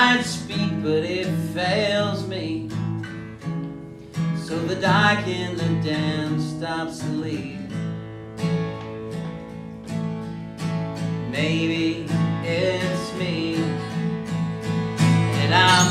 might speak, but it fails me. So the dike in the dam stops to leak. Maybe it's me, and I'm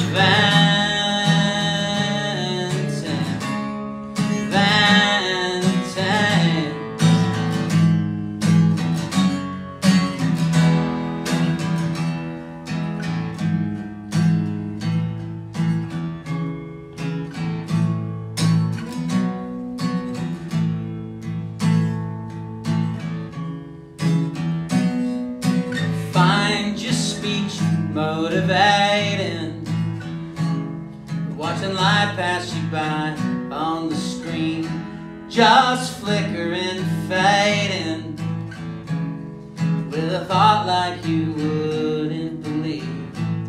find your speech motivating, watching life pass you by on the screen, just flickering, fading, with a thought like you wouldn't believe.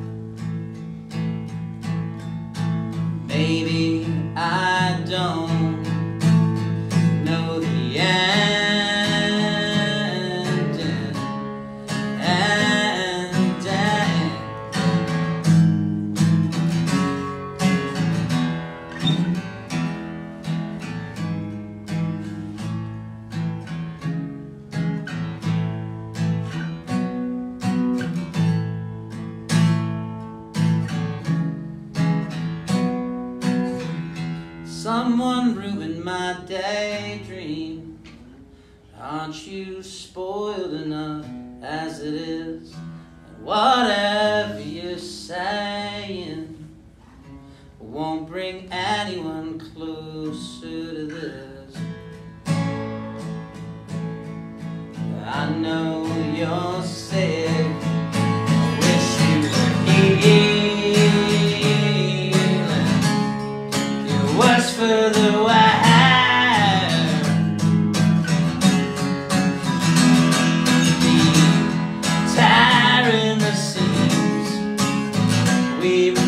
Maybe I don't know the end. Someone ruined my daydream. Aren't you spoiled enough as it is? And whatever you're saying won't bring anyone closer to this. I know you're sick. I wish you were healing. You're worse for the wear. Tearing the seams. We